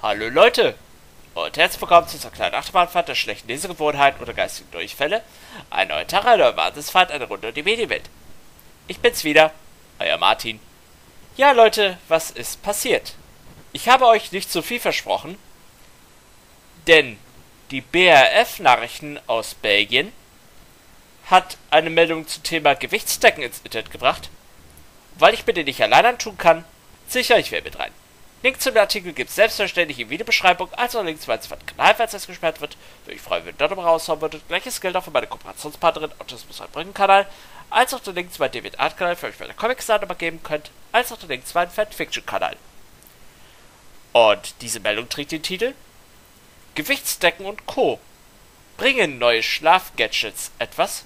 Hallo Leute und herzlich willkommen zu unserer kleinen Achterbahnfahrt der schlechten Lesegewohnheiten oder geistigen Durchfälle. Ein neuer Tag, eine neue Wartesfahrt, eine Runde um die Medienwelt. Ich bin's wieder, euer Martin. Ja Leute, was ist passiert? Ich habe euch nicht zu viel versprochen, denn die BRF-Nachrichten aus Belgien hat eine Meldung zum Thema Gewichtsdecken ins Internet gebracht. Weil ich mir den nicht allein antun kann, sicher ich wer mit rein. Link zum Artikel gibt es selbstverständlich in der Videobeschreibung, als auch Links, weil es von Kanal, falls es gesperrt wird. Würde ich freuen, wenn ihr dort mal raushauen würdet. Gleiches gilt auch für meine Kooperationspartnerin Autismus Brücken-Kanal, als auch der Link zu meinem David Art Kanal, für euch meine Comics-Daten nochmal geben könnt, als auch der Link zu meinem Fanfiction-Kanal. Und diese Meldung trägt den Titel Gewichtsdecken und Co. Bringen neue Schlafgadgets etwas?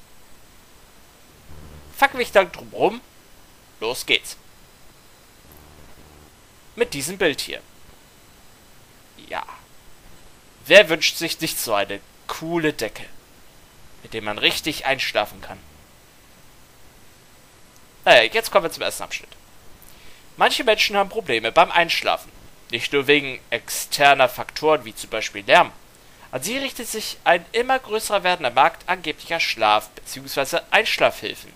Fuck mich dann drum rum. Los geht's. Mit diesem Bild hier. Ja. Wer wünscht sich nicht so eine coole Decke, mit der man richtig einschlafen kann? Naja, jetzt kommen wir zum ersten Abschnitt. Manche Menschen haben Probleme beim Einschlafen. Nicht nur wegen externer Faktoren wie zum Beispiel Lärm. An sie richtet sich ein immer größerer werdender Markt angeblicher Schlaf- bzw. Einschlafhilfen.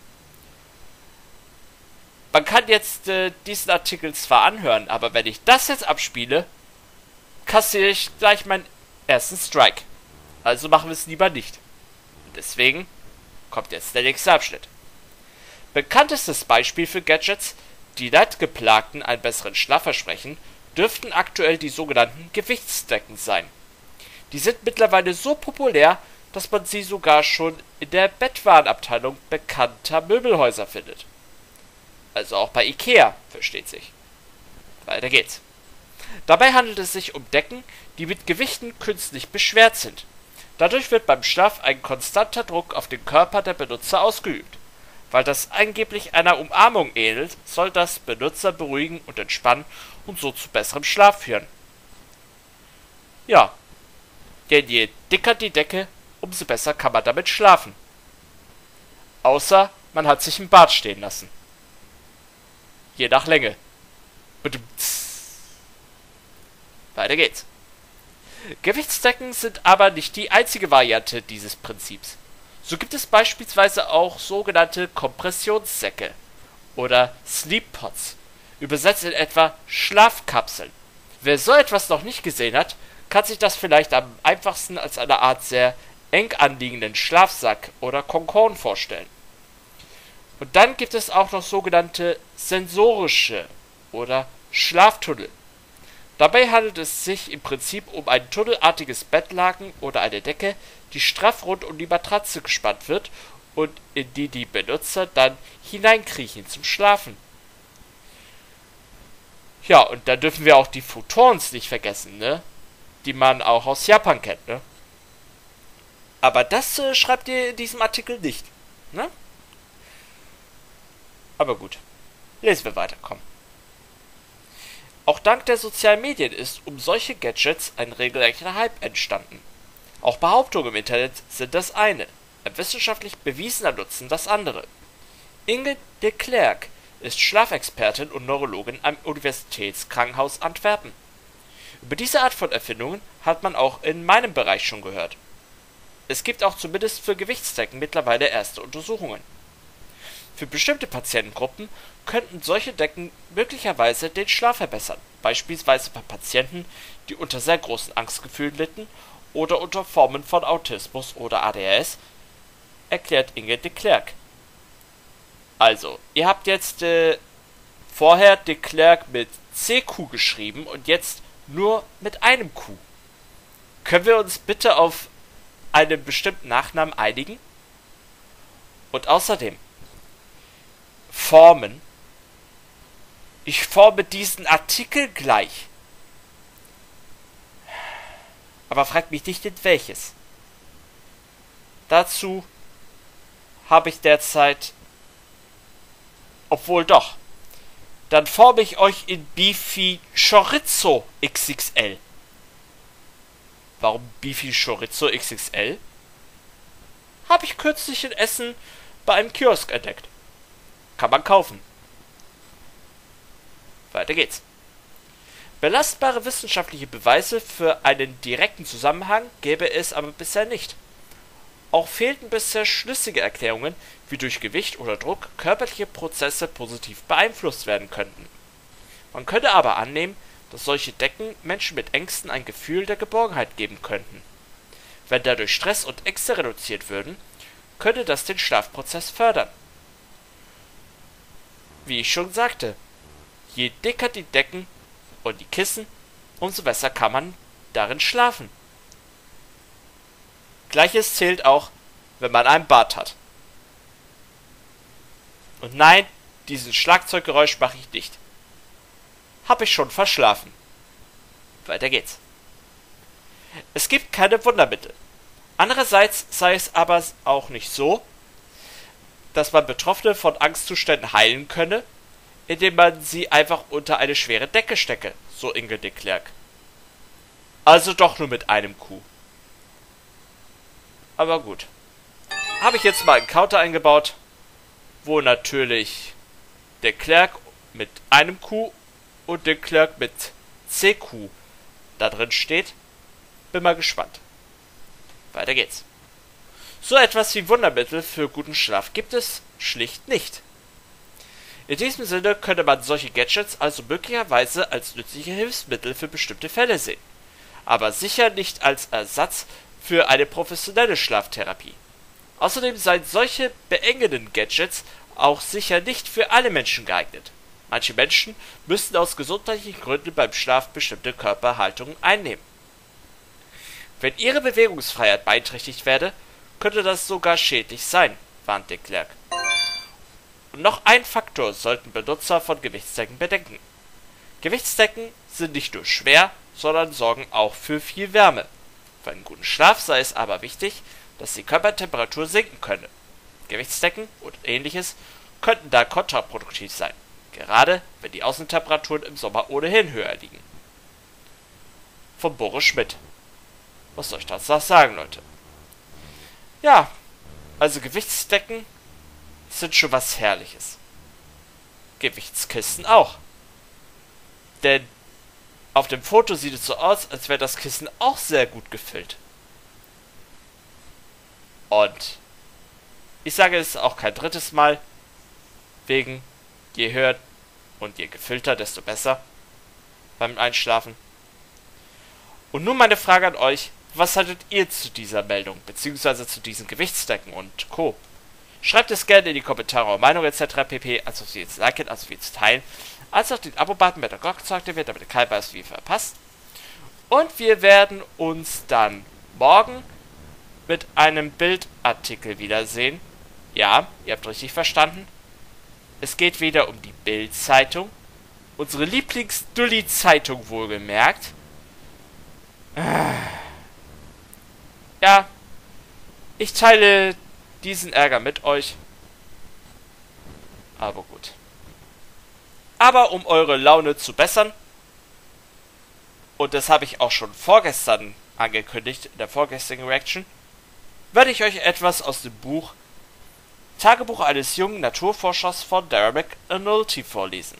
Man kann jetzt diesen Artikel zwar anhören, aber wenn ich das jetzt abspiele, kassiere ich gleich meinen ersten Strike. Also machen wir es lieber nicht. Und deswegen kommt jetzt der nächste Abschnitt. Bekanntestes Beispiel für Gadgets, die Leidgeplagten einen besseren Schlaf versprechen, dürften aktuell die sogenannten Gewichtsdecken sein. Die sind mittlerweile so populär, dass man sie sogar schon in der Bettwarenabteilung bekannter Möbelhäuser findet. Also auch bei Ikea, versteht sich. Weiter geht's. Dabei handelt es sich um Decken, die mit Gewichten künstlich beschwert sind. Dadurch wird beim Schlaf ein konstanter Druck auf den Körper der Benutzer ausgeübt. Weil das angeblich einer Umarmung ähnelt, soll das Benutzer beruhigen und entspannen und so zu besserem Schlaf führen. Ja, denn je dicker die Decke, umso besser kann man damit schlafen. Außer man hat sich im Bad stehen lassen. Je nach Länge. Weiter geht's. Gewichtsdecken sind aber nicht die einzige Variante dieses Prinzips. So gibt es beispielsweise auch sogenannte Kompressionssäcke oder Sleeppods, übersetzt in etwa Schlafkapseln. Wer so etwas noch nicht gesehen hat, kann sich das vielleicht am einfachsten als eine Art sehr eng anliegenden Schlafsack oder Kokon vorstellen. Und dann gibt es auch noch sogenannte sensorische oder Schlaftunnel. Dabei handelt es sich im Prinzip um ein tunnelartiges Bettlaken oder eine Decke, die straff rund um die Matratze gespannt wird und in die die Benutzer dann hineinkriechen zum Schlafen. Ja, und da dürfen wir auch die Futons nicht vergessen, ne? Die man auch aus Japan kennt, ne? Aber das schreibt ihr in diesem Artikel nicht, ne? Aber gut, lesen wir weiter, komm. Auch dank der sozialen Medien ist um solche Gadgets ein regelrechter Hype entstanden. Auch Behauptungen im Internet sind das eine, ein wissenschaftlich bewiesener Nutzen das andere. Inge de Klerk ist Schlafexpertin und Neurologin am Universitätskrankenhaus Antwerpen. Über diese Art von Erfindungen hat man auch in meinem Bereich schon gehört. Es gibt auch zumindest für Gewichtsdecken mittlerweile erste Untersuchungen. Für bestimmte Patientengruppen könnten solche Decken möglicherweise den Schlaf verbessern, beispielsweise bei Patienten, die unter sehr großen Angstgefühlen litten oder unter Formen von Autismus oder ADHS, erklärt Inge de Klerk. Also, ihr habt jetzt vorher de Klerk mit CQ geschrieben und jetzt nur mit einem Q. Können wir uns bitte auf einen bestimmten Nachnamen einigen? Und außerdem, formen. Ich forme diesen Artikel gleich. Aber fragt mich nicht in welches. Dazu habe ich derzeit... Obwohl doch. Dann forme ich euch in Beefy Chorizo XXL. Warum Beefy Chorizo XXL? Habe ich kürzlich in Essen bei einem Kiosk entdeckt. Kann man kaufen. Weiter geht's. Belastbare wissenschaftliche Beweise für einen direkten Zusammenhang gäbe es aber bisher nicht. Auch fehlten bisher schlüssige Erklärungen, wie durch Gewicht oder Druck körperliche Prozesse positiv beeinflusst werden könnten. Man könnte aber annehmen, dass solche Decken Menschen mit Ängsten ein Gefühl der Geborgenheit geben könnten. Wenn dadurch Stress und Ängste reduziert würden, könnte das den Schlafprozess fördern. Wie ich schon sagte, je dicker die Decken und die Kissen, umso besser kann man darin schlafen. Gleiches zählt auch, wenn man ein Bad hat. Und nein, dieses Schlagzeuggeräusch mache ich nicht. Hab ich schon verschlafen. Weiter geht's. Es gibt keine Wundermittel. Andererseits sei es aber auch nicht so, dass man Betroffene von Angstzuständen heilen könne, indem man sie einfach unter eine schwere Decke stecke, so Inge de Klerk. Also doch nur mit einem Q. Aber gut. Habe ich jetzt mal einen Counter eingebaut, wo natürlich de Klerk mit einem Q und de Klerk mit CQ da drin steht. Bin mal gespannt. Weiter geht's. So etwas wie Wundermittel für guten Schlaf gibt es schlicht nicht. In diesem Sinne könnte man solche Gadgets also möglicherweise als nützliche Hilfsmittel für bestimmte Fälle sehen, aber sicher nicht als Ersatz für eine professionelle Schlaftherapie. Außerdem seien solche beengenden Gadgets auch sicher nicht für alle Menschen geeignet. Manche Menschen müssten aus gesundheitlichen Gründen beim Schlaf bestimmte Körperhaltungen einnehmen. Wenn ihre Bewegungsfreiheit beeinträchtigt werde, könnte das sogar schädlich sein, warnt de Klerk. Und noch ein Faktor sollten Benutzer von Gewichtsdecken bedenken. Gewichtsdecken sind nicht nur schwer, sondern sorgen auch für viel Wärme. Für einen guten Schlaf sei es aber wichtig, dass die Körpertemperatur sinken könne. Gewichtsdecken und ähnliches könnten da kontraproduktiv sein, gerade wenn die Außentemperaturen im Sommer ohnehin höher liegen. Von Boris Schmidt. Was soll ich dazu sagen, Leute? Ja, also Gewichtsdecken sind schon was Herrliches. Gewichtskissen auch. Denn auf dem Foto sieht es so aus, als wäre das Kissen auch sehr gut gefüllt. Und ich sage es auch kein drittes Mal, wegen je höher und je gefüllter, desto besser beim Einschlafen. Und nun meine Frage an euch, was haltet ihr zu dieser Meldung, beziehungsweise zu diesen Gewichtsdecken und Co.? Schreibt es gerne in die Kommentare eure Meinung etc. pp. Also wie jetzt liken, also wie jetzt teilen, als auch den Abo-Button mit der Glocke zu aktivieren, damit ihr kein weiß, wie ihr verpasst. Und wir werden uns dann morgen mit einem Bildartikel wiedersehen. Ja, ihr habt richtig verstanden. Es geht wieder um die Bild-Zeitung. Unsere Lieblings-Dulli-Zeitung wohlgemerkt. Ja, ich teile diesen Ärger mit euch. Aber gut. Aber um eure Laune zu bessern, und das habe ich auch schon vorgestern angekündigt, in der vorgestrigen Reaction, werde ich euch etwas aus dem Buch Tagebuch eines jungen Naturforschers von Derek McAnulty vorlesen.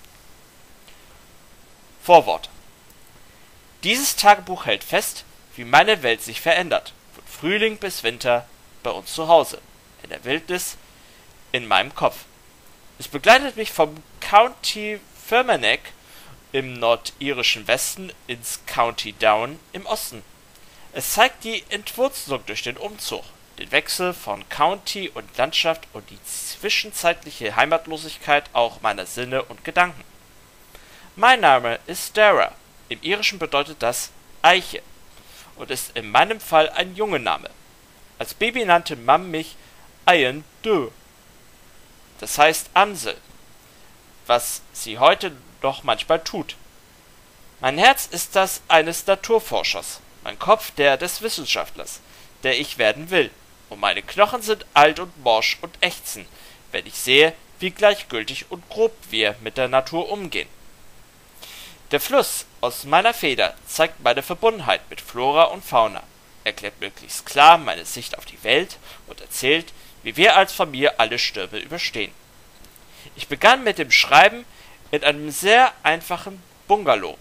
Vorwort. Dieses Tagebuch hält fest, wie meine Welt sich verändert, von Frühling bis Winter bei uns zu Hause, in der Wildnis, in meinem Kopf. Es begleitet mich vom County Fermanagh im nordirischen Westen ins County Down im Osten. Es zeigt die Entwurzelung durch den Umzug, den Wechsel von County und Landschaft und die zwischenzeitliche Heimatlosigkeit auch meiner Sinne und Gedanken. Mein Name ist Dara. Im Irischen bedeutet das Eiche und ist in meinem Fall ein Jungname. Als Baby nannte Mom mich Ian Dö. Das heißt Amsel, was sie heute noch manchmal tut. Mein Herz ist das eines Naturforschers, mein Kopf der des Wissenschaftlers, der ich werden will, und meine Knochen sind alt und morsch und ächzen, wenn ich sehe, wie gleichgültig und grob wir mit der Natur umgehen. Der Fluss aus meiner Feder zeigt meine Verbundenheit mit Flora und Fauna, erklärt möglichst klar meine Sicht auf die Welt und erzählt, wie wir als Familie alle Stürme überstehen. Ich begann mit dem Schreiben in einem sehr einfachen Bungalow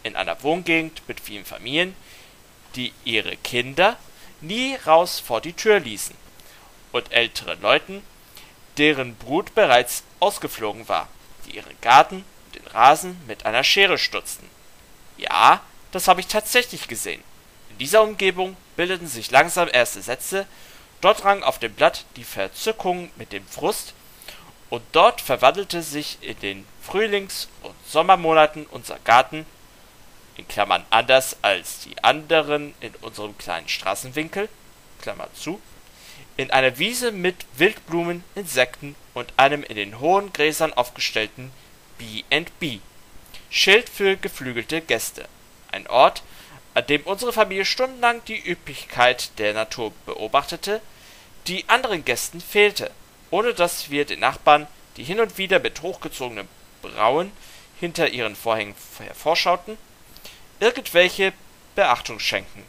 in einer Wohngegend mit vielen Familien, die ihre Kinder nie raus vor die Tür ließen, und älteren Leuten, deren Brut bereits ausgeflogen war, die ihren Garten und den Rasen mit einer Schere stutzten. Ja, das habe ich tatsächlich gesehen. In dieser Umgebung bildeten sich langsam erste Sätze, dort rang auf dem Blatt die Verzückung mit dem Frust, und dort verwandelte sich in den Frühlings- und Sommermonaten unser Garten, in Klammern anders als die anderen in unserem kleinen Straßenwinkel, Klammer zu, in eine Wiese mit Wildblumen, Insekten und einem in den hohen Gräsern aufgestellten B&B, Schild für geflügelte Gäste, ein Ort, an dem unsere Familie stundenlang die Üppigkeit der Natur beobachtete, die anderen Gästen fehlte, ohne dass wir den Nachbarn, die hin und wieder mit hochgezogenen Brauen hinter ihren Vorhängen hervorschauten, irgendwelche Beachtung schenken.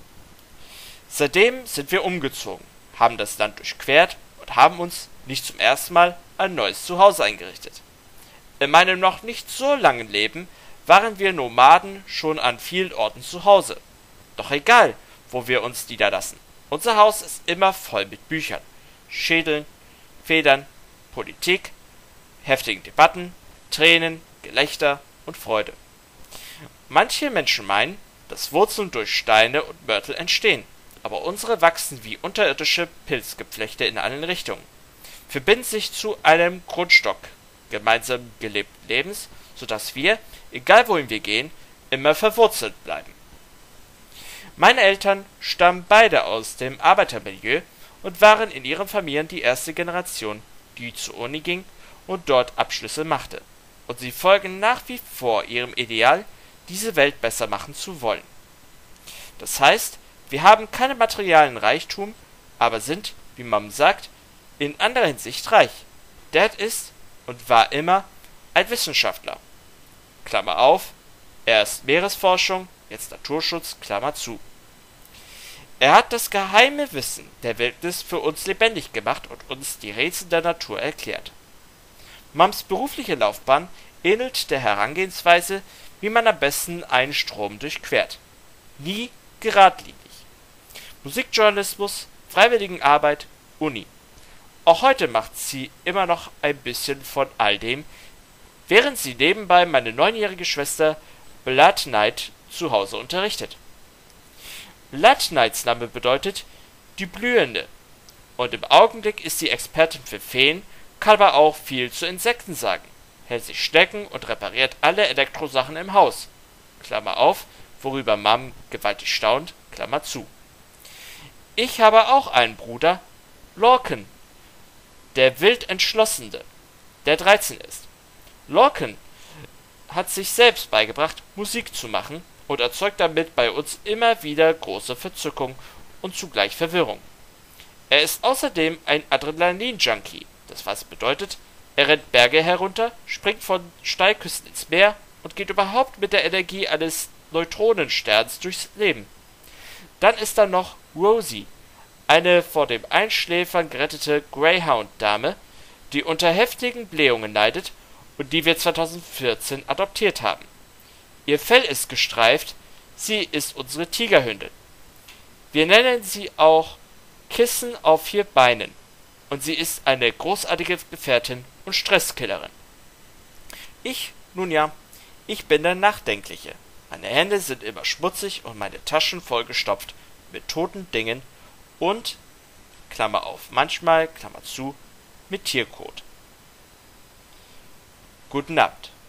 Seitdem sind wir umgezogen, haben das Land durchquert und haben uns, nicht zum ersten Mal, ein neues Zuhause eingerichtet. In meinem noch nicht so langen Leben waren wir Nomaden schon an vielen Orten zu Hause. Doch egal, wo wir uns niederlassen, unser Haus ist immer voll mit Büchern, Schädeln, Federn, Politik, heftigen Debatten, Tränen, Gelächter und Freude. Manche Menschen meinen, dass Wurzeln durch Steine und Mörtel entstehen, aber unsere wachsen wie unterirdische Pilzgeflechte in allen Richtungen, verbinden sich zu einem Grundstock gemeinsam gelebten Lebens, sodass wir, egal wohin wir gehen, immer verwurzelt bleiben. Meine Eltern stammen beide aus dem Arbeitermilieu und waren in ihren Familien die erste Generation, die zur Uni ging und dort Abschlüsse machte. Und sie folgen nach wie vor ihrem Ideal, diese Welt besser machen zu wollen. Das heißt, wir haben keinen materiellen Reichtum, aber sind, wie man sagt, in anderer Hinsicht reich. Dad ist und war immer ein Wissenschaftler. Klammer auf, erst Meeresforschung, jetzt Naturschutz, Klammer zu. Er hat das geheime Wissen der Wildnis für uns lebendig gemacht und uns die Rätsel der Natur erklärt. Mams berufliche Laufbahn ähnelt der Herangehensweise, wie man am besten einen Strom durchquert. Nie geradlinig. Musikjournalismus, Freiwilligenarbeit, Uni. Auch heute macht sie immer noch ein bisschen von all dem, während sie nebenbei meine 9-jährige Schwester Blood Knight zu Hause unterrichtet. Blood Knights Name bedeutet die Blühende, und im Augenblick ist sie Expertin für Feen, kann aber auch viel zu Insekten sagen, hält sich Schnecken und repariert alle Elektrosachen im Haus, Klammer auf, worüber Mom gewaltig staunt, Klammer zu. Ich habe auch einen Bruder, Lorcan, der wild Entschlossene, der 13 ist. Lorcan hat sich selbst beigebracht, Musik zu machen und erzeugt damit bei uns immer wieder große Verzückung und zugleich Verwirrung. Er ist außerdem ein Adrenalin-Junkie, das was bedeutet, er rennt Berge herunter, springt von Steilküsten ins Meer und geht überhaupt mit der Energie eines Neutronensterns durchs Leben. Dann ist da noch Rosie, eine vor dem Einschläfern gerettete Greyhound-Dame, die unter heftigen Blähungen leidet und die wir 2014 adoptiert haben. Ihr Fell ist gestreift, sie ist unsere Tigerhündin. Wir nennen sie auch Kissen auf 4 Beinen und sie ist eine großartige Gefährtin und Stresskillerin. Nun ja, ich bin der Nachdenkliche. Meine Hände sind immer schmutzig und meine Taschen vollgestopft mit toten Dingen und, Klammer auf, manchmal, Klammer zu, mit Tierkot. Guten Abend.